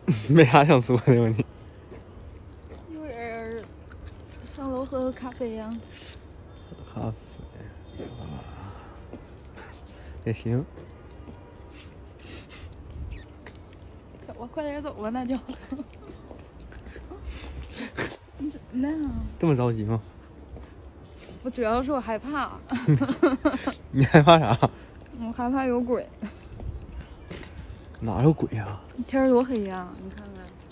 没啥想说的吗你？ 一会儿上楼喝咖啡呀、 咖啡也行。 走吧，快点走吧，那就。你怎么了？ 这么着急吗？ 我主要是我害怕， 你害怕啥？ 我害怕有鬼。 哪有鬼呀？ 天儿多黑呀、你看看。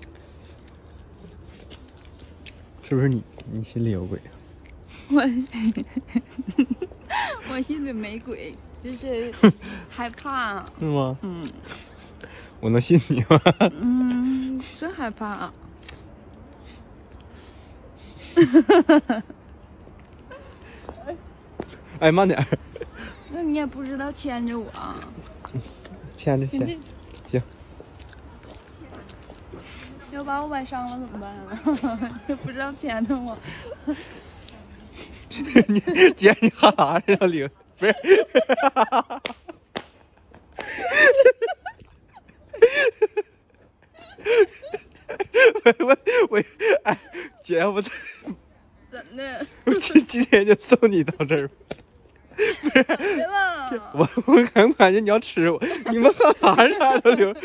是不是你心里有鬼啊？ 我心里没鬼，就是害怕。 是吗？ 嗯我能信你吗？ 嗯，真害怕。 哎，慢点儿， 那你也不知道牵着我， 牵着牵。 你这行， 要把我崴伤了怎么办啊？你也不知道牵着我。 你姐，你哈啥似的领？不是。我哎，姐，我这真的？ 我今天就送你到这儿。 别了。 我感觉你要吃我，你们哈啥啥都流，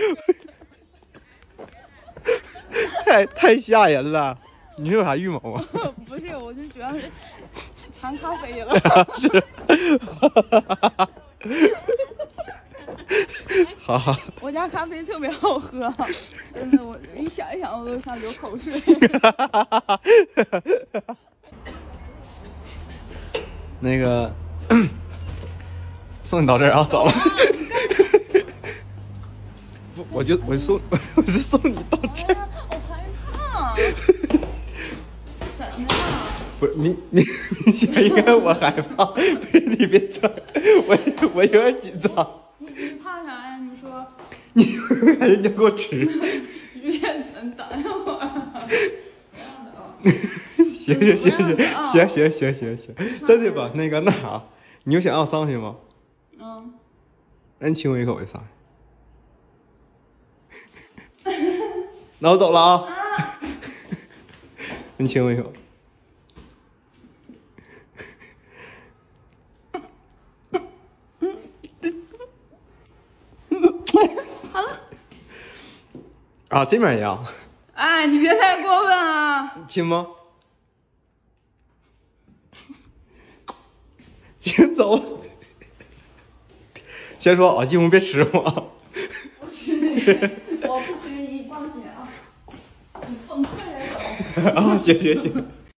太吓人了。你是有啥预谋吗？ 不是，我就主要是馋咖啡了。 是。好， 我家咖啡特别好喝，真的，我一想一想我都想流口水。 那个送你到这儿啊，走了。不，我就送你到这儿。 我害怕。怎的？ 不是你先应该我害怕，不是你别整，我有点紧张。 你怕啥呀？你说。 你感觉你要给我吃？ 别整，等一会儿。 行，真的吧？那啥，你有想让我上去吗？ 嗯。 那你亲我一口就上去。那我走了啊。你亲我一口。 好了。 啊，这边也要。 哎，你别太过分啊！ 亲吗？行，走。先说啊，进屋别吃我。 不吃你，我不吃你，放心啊。你放快点走。 啊，行。